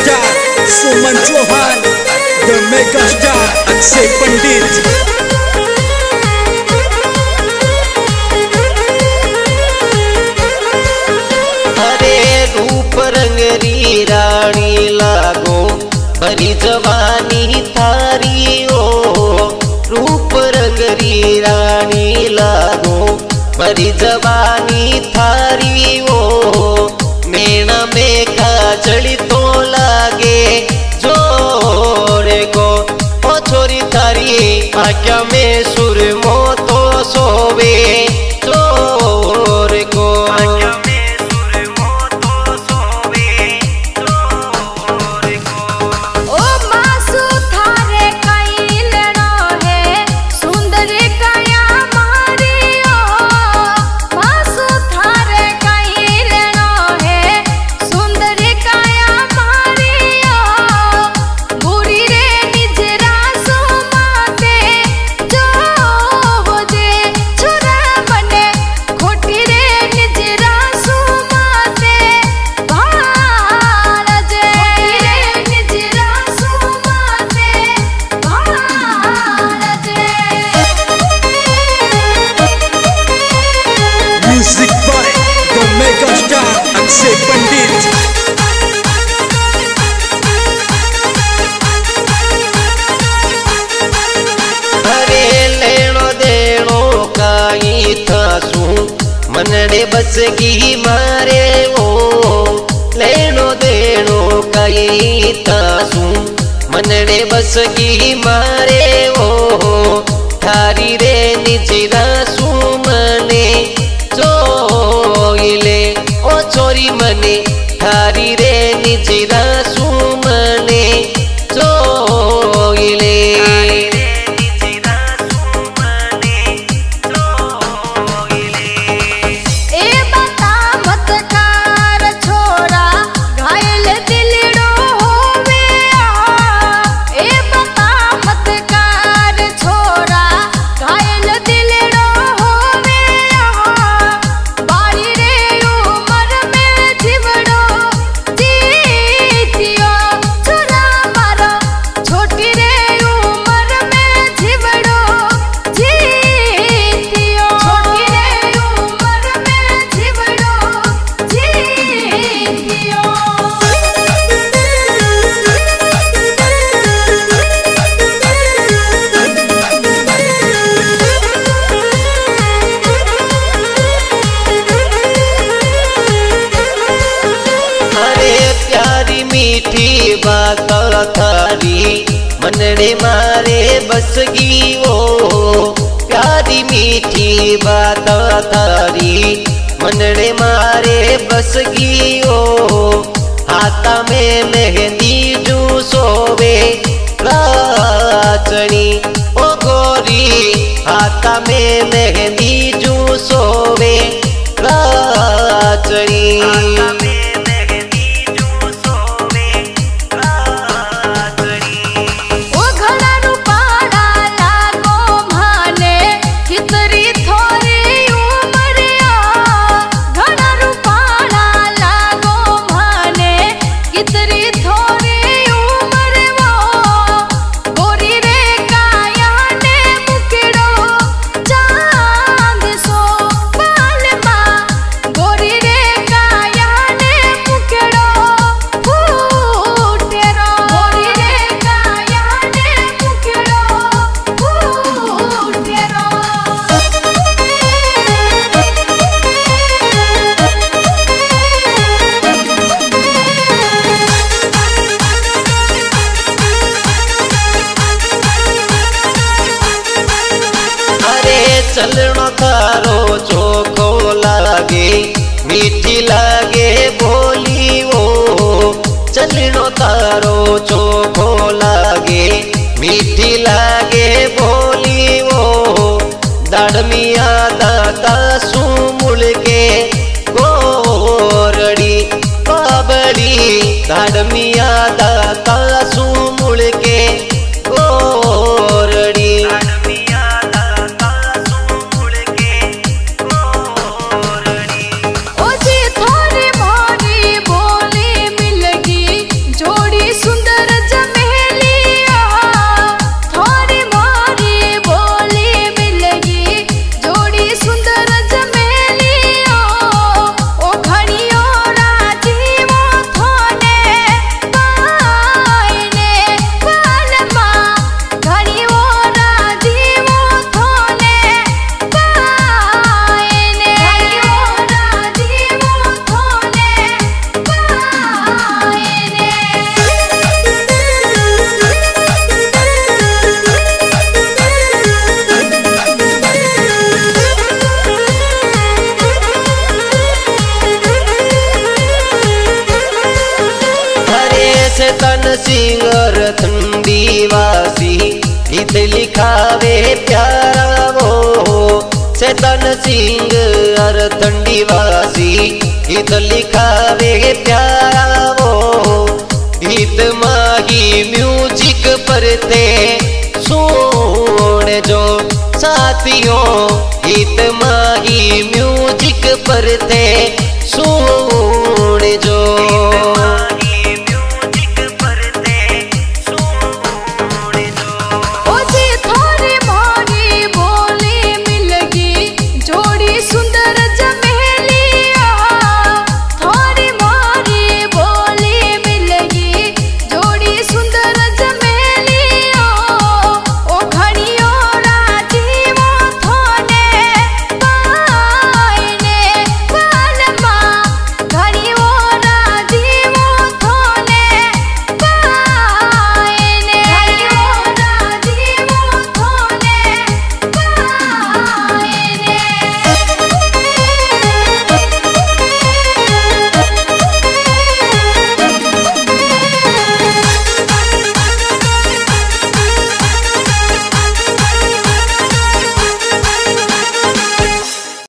Star Suman Chauhan, the mega star Akshay Pandit. रूप रंगरी रानी लागो भरी जवानी थारी ओ, रूप रंगरी रानी लागो भरी जवानी थारी ओ, नैना में काजल तो लागे जोरे को ओ छोरी थारी आँखों में सुरमो तो सोवे जोरे को। Music by the mega star Akshay Pandit. अरे लेनो देनो काई थासू मनने बस की मारे ओ, लेनो देनो काई थासू मनने बस की मारे ओ, थारी रे निजरा सुमने जोइले ओ छोरी मने थारी रे निजरा सुमने जोइले। मीठी बात थारी मनने मारे बसगी ओ, प्यारी मीठी बात थारी मनने मारे बसगी ओ, हाथा में मेहंदी जू सोवे राचनी ओ गोरी, हाथा में मेहंदी जू सोवे राचनी। चलनो थारो चोखो लागे मीठी लागे बोली ओ, चलनो तारो चोखो लागे मीठी लागे बोली ओ, दाड़मिया दाता सुमुल के गोरड़ी बाबड़ी, दाड़मिया दाता सुमुल के गोरड़ी। ओ जी थारी मोरी बोली मिलगी जोड़ी चेतन सिंह अरथंडी वासी गीत लिखावे प्यारा वो। चेतन सिंह अरथंडी वासी गीत लिखावे प्यारा वो। गीत माही म्यूजिक परते सुन जो साथियों, गीत माही म्यूजिक परते सुन